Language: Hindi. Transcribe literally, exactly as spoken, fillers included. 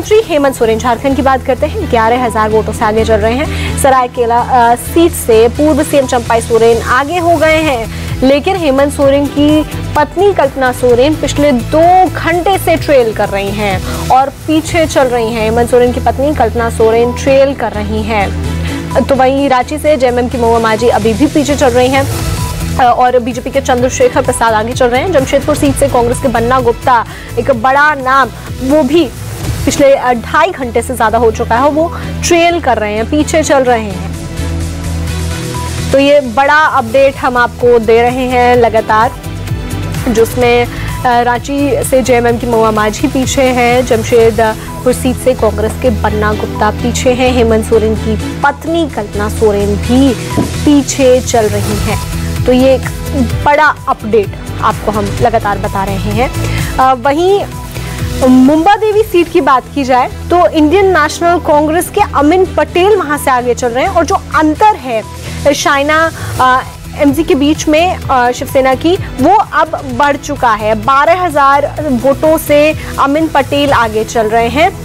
मुख्यमंत्री हेमंत सोरेन झारखंड की बात करते हैं, ग्यारह हजार वोटों से आगे चल रहे हैं। सरायकेला सीट से पूर्व सीएम चंपाई सोरेन आगे हो गए हैं, लेकिन हेमंत सोरेन की पत्नी कल्पना सोरेन पिछले दो घंटे से ट्रेल कर रही हैं और पीछे चल रही हैं। हेमंत सोरेन की पत्नी कल्पना सोरेन ट्रेल कर रही हैं। तो वहीं रांची से जेएमएम की महुआ माझी अभी भी पीछे चल रही हैं और बीजेपी के चंद्रशेखर प्रसाद आगे चल रहे हैं। जमशेदपुर सीट से कांग्रेस के बन्ना गुप्ता, एक बड़ा नाम, वो भी पिछले ढाई घंटे से ज्यादा हो चुका है, वो ट्रेल कर रहे हैं, पीछे चल रहे हैं। तो ये बड़ा अपडेट हम आपको दे रहे हैं लगातार, जिसमें रांची से जेएमएम की महुआ माझी पीछे है, जमशेदपुर सीट से कांग्रेस के बन्ना गुप्ता पीछे हैं, हेमंत सोरेन की पत्नी कल्पना सोरेन भी पीछे चल रही हैं। तो ये एक बड़ा अपडेट आपको हम लगातार बता रहे हैं। वहीं मुंबा देवी सीट की बात की जाए तो इंडियन नेशनल कांग्रेस के अमिन पटेल वहां से आगे चल रहे हैं और जो अंतर है शाइना एमजी के बीच में शिवसेना की, वो अब बढ़ चुका है। बारह हजार वोटों से अमिन पटेल आगे चल रहे हैं।